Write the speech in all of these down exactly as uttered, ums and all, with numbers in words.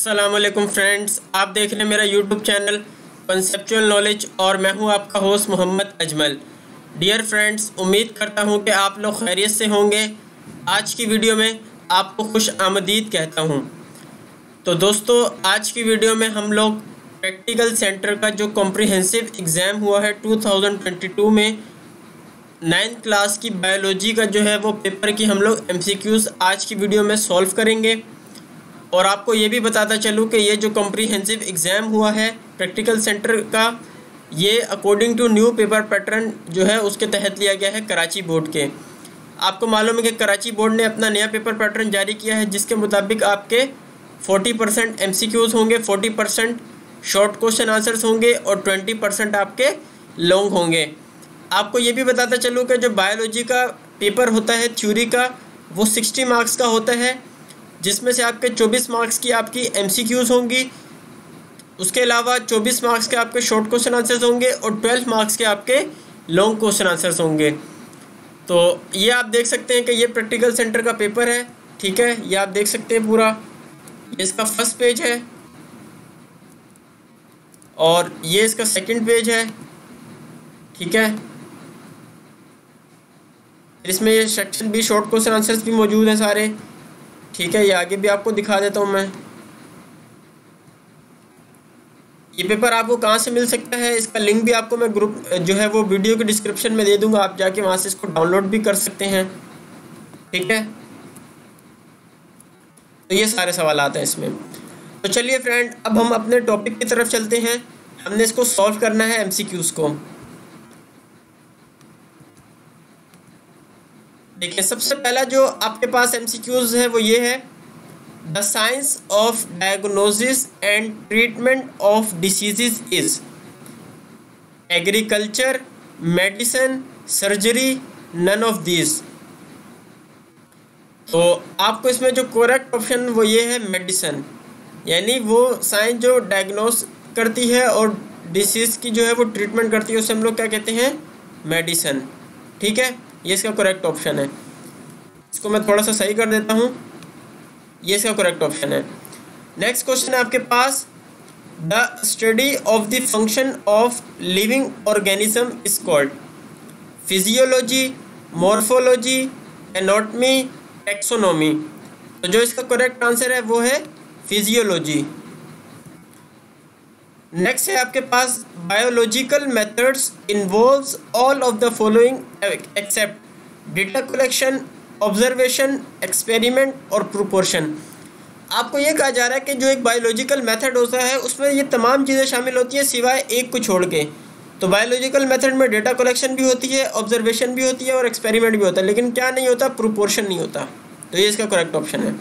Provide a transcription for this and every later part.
अस्सलामुअलैकुम फ्रेंड्स, आप देख रहे हैं मेरा यूट्यूब चैनल कंसेप्चुअल नॉलेज और मैं हूं आपका host Mohammad Ajmal. Dear friends, उम्मीद करता हूं कि आप लोग खैरियत से होंगे। आज की वीडियो में आपको खुश आमदीद कहता हूं। तो दोस्तों, आज की वीडियो में हम लोग प्रैक्टिकल सेंटर का जो कॉम्प्रिहेंसिव एग्ज़ाम हुआ है टू थाउजेंड ट्वेंटी टू में नाइन्थ क्लास की बायोलॉजी का जो है वो पेपर की हम लोग एमसीक्यूज़ आज की वीडियो में सॉल्व करेंगे। और आपको ये भी बताता चलूँ कि ये जो कॉम्प्रिहेंसिव एग्ज़ाम हुआ है प्रैक्टिकल सेंटर का, ये according to new paper pattern जो है उसके तहत लिया गया है कराची बोर्ड के। आपको मालूम है कि कराची बोर्ड ने अपना नया पेपर पैटर्न जारी किया है, जिसके मुताबिक आपके चालीस परसेंट एमसीक्यूज़ होंगे, चालीस परसेंट शॉर्ट क्वेश्चन आंसर्स होंगे और बीस परसेंट आपके लॉन्ग होंगे। आपको ये भी बताता चलूँ कि जो बायोलॉजी का पेपर होता है थ्योरी का, वो साठ मार्क्स का होता है, जिसमें से आपके चौबीस मार्क्स की आपकी एमसीक्यूज़ होंगी। उसके अलावा चौबीस मार्क्स के आपके शॉर्ट क्वेश्चन आंसर्स होंगे और बारह मार्क्स के आपके लॉन्ग क्वेश्चन आंसर्स होंगे। तो ये आप देख सकते हैं कि ये प्रैक्टिकल सेंटर का पेपर है, ठीक है। ये आप देख सकते हैं पूरा, इसका फर्स्ट पेज है और ये इसका सेकंड पेज है, ठीक है। इसमें ये सेक्शन भी शॉर्ट क्वेश्चन आंसर्स भी मौजूद हैं सारे, ठीक है। ये आगे भी आपको दिखा देता हूँ मैं। ये पेपर आपको कहाँ से मिल सकता है, इसका लिंक भी आपको मैं ग्रुप जो है वो वीडियो के डिस्क्रिप्शन में दे दूँगा, आप जाके वहाँ से इसको डाउनलोड भी कर सकते हैं, ठीक है। तो ये सारे सवाल आते हैं इसमें। तो चलिए फ्रेंड, अब हम अपने टॉपिक की तरफ चलते हैं। हमने इसको सॉल्व करना है एमसीक्यूज़ को। देखिए, सबसे पहला जो आपके पास एमसीक्यूज़ है वो ये है, the science of diagnosis and treatment of diseases is agriculture, medicine, surgery, none of this. तो आपको इसमें जो करेक्ट ऑप्शन वो ये है मेडिसिन, यानी वो साइंस जो डायग्नोस करती है और डिसीज़ की जो है वो ट्रीटमेंट करती है, उसे हम लोग क्या कहते हैं, मेडिसिन, ठीक है। ये इसका करेक्ट ऑप्शन है। इसको मैं थोड़ा सा सही कर देता हूँ, ये इसका करेक्ट ऑप्शन है। नेक्स्ट क्वेश्चन है आपके पास, the study of the function of living organism is called physiology, morphology, anatomy, taxonomy. तो जो इसका करेक्ट आंसर है वो है फिजियोलॉजी। नेक्स्ट है आपके पास, biological methods involves all of the following except data collection, observation, experiment और प्रोपोर्शन। आपको ये कहा जा रहा है कि जो एक बायोलॉजिकल मेथड होता है उसमें ये तमाम चीज़ें शामिल होती हैं सिवाय एक को छोड़ के। तो बायोलॉजिकल मेथड में डेटा कलेक्शन भी होती है, ऑब्जर्वेशन भी होती है और एक्सपेरिमेंट भी होता है, लेकिन क्या नहीं होता, प्रोपोर्शन नहीं होता। तो ये इसका करेक्ट ऑप्शन है।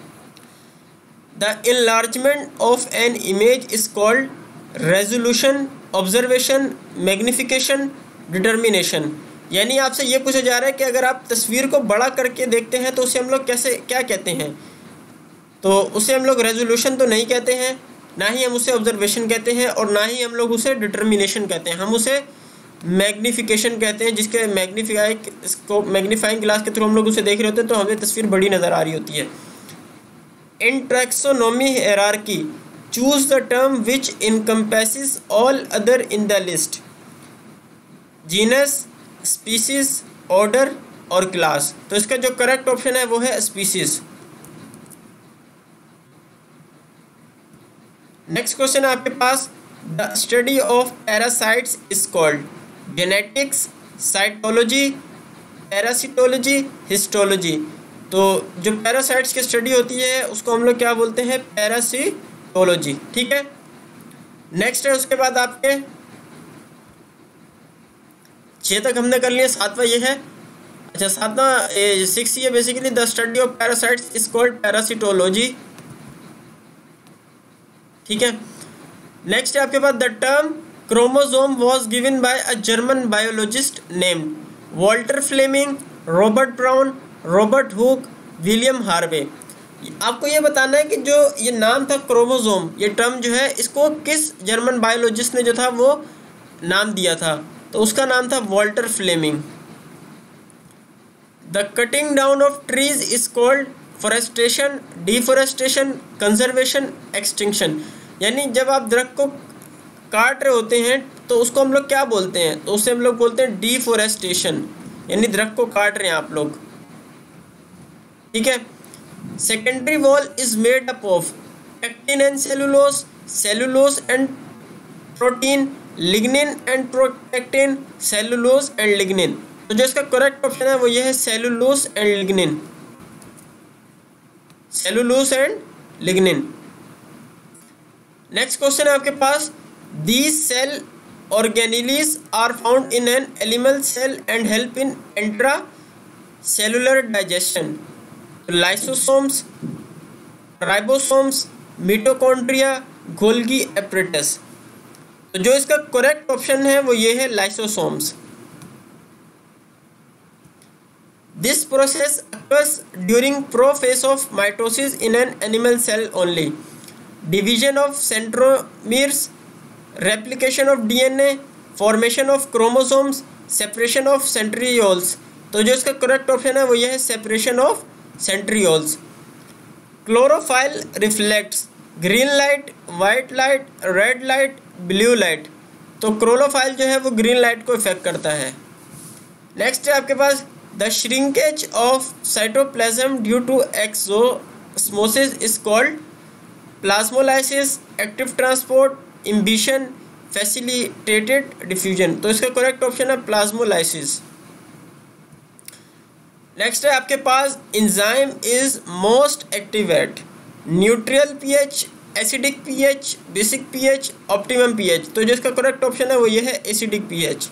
The enlargement of an image is called resolution, observation, magnification, determination. यानी आपसे ये पूछा जा रहा है कि अगर आप तस्वीर को बड़ा करके देखते हैं तो उसे हम लोग कैसे क्या कहते हैं। तो उसे हम लोग रेजोल्यूशन तो नहीं कहते हैं, ना ही हम उसे ऑब्जर्वेशन कहते हैं और ना ही हम लोग उसे डिटर्मिनेशन कहते हैं। हम उसे मैग्निफिकेशन कहते हैं, जिसके मैग्नीफाई इसको मैग्नीफाइंग ग्लास के थ्रू हम लोग उसे देख रहे होते हैं तो हमें तस्वीर बड़ी नज़र आ रही होती है। In taxonomy hierarchy choose the term which encompasses all other in the list, genus, species, order और class। तो इसका जो करेक्ट ऑप्शन है वो है species। नेक्स्ट क्वेश्चन है आपके पास, the study of parasites is called genetics, cytology, parasitology, histology. तो जो पैरासाइट्स की स्टडी होती है उसको हम लोग क्या बोलते हैं, पैरासिटोलॉजी, ठीक है। नेक्स्ट है उसके बाद आपके छः तक हमने कर लिए, सातवां ये है, अच्छा सातवां सिक्स ये basically the study of parasites is called parasitology, ठीक है। नेक्स्ट है आपके पास, the term chromosome was given by a German biologist named Walter Flemming, Robert Brown, Robert Hooke, William Harvey. आपको ये बताना है कि जो ये नाम था क्रोमोसोम, ये टर्म जो है इसको किस जर्मन बायोलॉजिस्ट ने जो था वो नाम दिया था, तो उसका नाम था Walter Flemming. The cutting down of trees is called forestation, deforestation, conservation, extinction. यानी जब आप दरख्त को काट रहे होते हैं तो उसको हम लोग क्या बोलते हैं, तो उससे हम लोग बोलते हैं डिफॉरेस्टेशन, यानी दरख्त को काट रहे हैं आप लोग, ठीक है। Secondary wall is made up of pectin and cellulose, cellulose and protein, lignin and protectin, cellulose and lignin. तो जो इसका करेक्ट ऑप्शन है वो ये है cellulose and lignin, cellulose and lignin. Next question है आपके पास, these cell organelles are found in an animal cell and help in intracellular digestion. Lysosomes, ribosomes, mitochondria, Golgi apparatus. तो जो इसका करेक्ट ऑप्शन है वो ये है lysosomes. This process occurs during prophase of mitosis in an animal cell only. Division of centromeres, replication of D N A, formation of chromosomes, separation of centrioles। तो जो इसका करेक्ट ऑप्शन है वो ये है separation of centrioles. Chlorophyll reflects green light, white light, red light, blue light. तो chlorophyll जो है वो ग्रीन लाइट को इफेक्ट करता है। नेक्स्ट है आपके पास, the shrinkage of cytoplasm due to exosmosis is called plasmolysis, active transport, imbibition, facilitated diffusion. तो इसका करेक्ट ऑप्शन है प्लाज्मोलाइसिस। नेक्स्ट है आपके पास, enzyme is most active at neutral pH, acidic pH, basic pH, optimum pH. तो जो इसका correct option है वो ये है एसिडिक पीएच,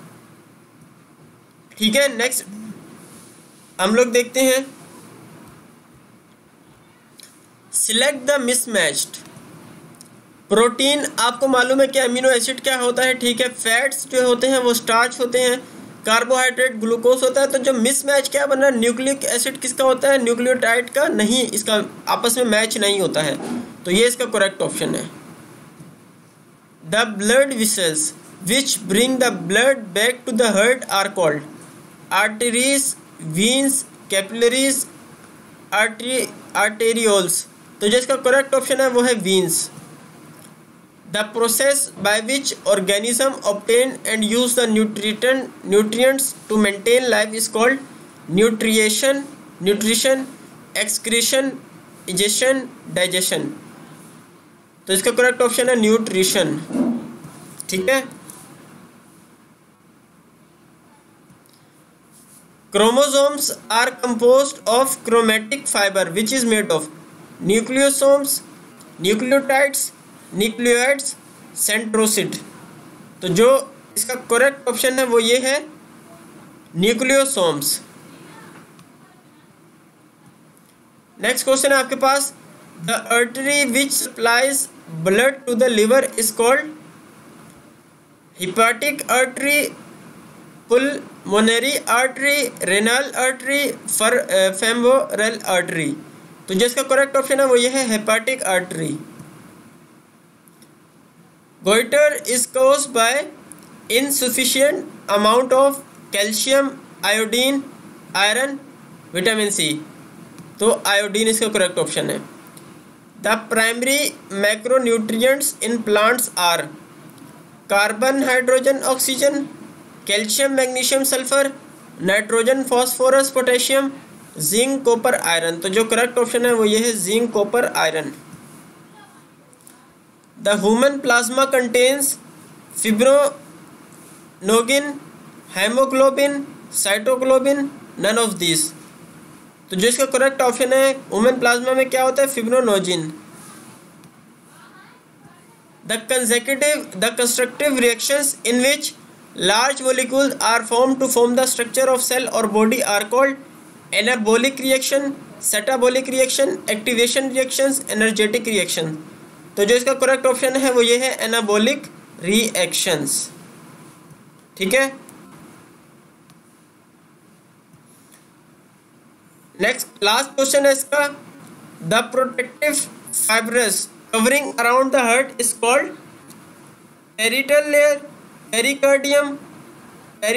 ठीक है। नेक्स्ट हम लोग देखते हैं, सिलेक्ट द मिसमैच्ड प्रोटीन। आपको मालूम है कि अमीनो एसिड क्या होता है, ठीक है। फैट्स जो होते हैं वो स्टार्च होते हैं, कार्बोहाइड्रेट ग्लूकोज होता है। तो जो मिसमैच क्या बन रहा है, न्यूक्लिक एसिड किसका होता है, न्यूक्लियोटाइड का नहीं, इसका आपस में मैच नहीं होता है। तो ये इसका करेक्ट ऑप्शन है। The blood vessels which bring the blood back to the heart are called arteries, veins, capillaries, artery arterioles. तो जो इसका करेक्ट ऑप्शन है वो है वीन्स। The process by which organism obtain and use the nutrient nutrients to maintain life is called nutrition, nutrition, excretion, digestion, digestion। तो इसका correct option है nutrition, ठीक है। Chromosomes are composed of chromatic fiber which is made of nucleosomes, nucleotides, nucleoids, centroside. तो जो इसका correct option है वो ये है न्यूक्लियोसोम्स। नेक्स्ट क्वेश्चन है आपके पास, the artery which supplies blood to the liver is called hepatic artery, pulmonary artery, renal artery, femoral artery. तो जिसका करेक्ट ऑप्शन है वो ये है hepatic artery. Goiter is caused by insufficient amount of calcium, iodine, iron, vitamin C। तो iodine इसका correct option है। The primary macronutrients in plants are carbon, hydrogen, oxygen, calcium, magnesium, sulphur, nitrogen, phosphorus, potassium, zinc, copper, iron. तो जो correct option है वो ये है zinc, copper, iron. The human plasma contains fibrinogen, hemoglobin, cytoglobin, none of these। तो जो इसका correct option है, ह्यूमन प्लाज्मा में क्या होता है, फिब्रोनोजिन। The consecutive, the constructive reactions in which large molecules are formed to form the structure of cell or body are called anabolic reaction, catabolic reaction, activation reactions, energetic reaction। तो जो इसका correct option है वो ये है anabolic reactions, ठीक है। Next last question है इसका, the protective fibrous covering around the heart is called parietal layer, pericardium,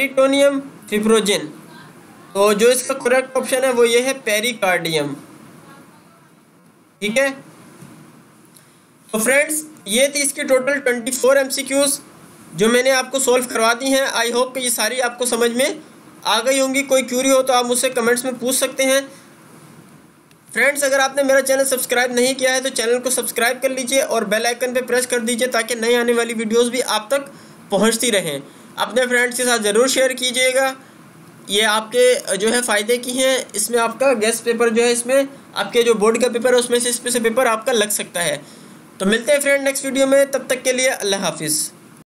peritoneum, fibrinogen. तो जो इसका करेक्ट ऑप्शन है वो ये है पेरिकार्डियम। ठीक है। तो फ्रेंड्स ये थी इसकी total twenty four M C Qs जो मैंने आपको सॉल्व करवा दी हैं। आई होप कि ये सारी आपको समझ में आ गई होंगी। कोई क्यूरी हो तो आप मुझसे कमेंट्स में पूछ सकते हैं। फ्रेंड्स अगर आपने मेरा चैनल सब्सक्राइब नहीं किया है तो चैनल को सब्सक्राइब कर लीजिए और बेल आइकन पे प्रेस कर दीजिए ताकि नई आने वाली वीडियोस भी आप तक पहुंचती रहें। अपने फ्रेंड्स के साथ ज़रूर शेयर कीजिएगा। ये आपके जो है फ़ायदे की हैं। इसमें आपका गेस्ट पेपर जो है, इसमें आपके जो बोर्ड का पेपर है उसमें से इसमें से पेपर आपका लग सकता है। तो मिलते हैं फ्रेंड नेक्स्ट वीडियो में, तब तक के लिए अल्लाह हाफिज़।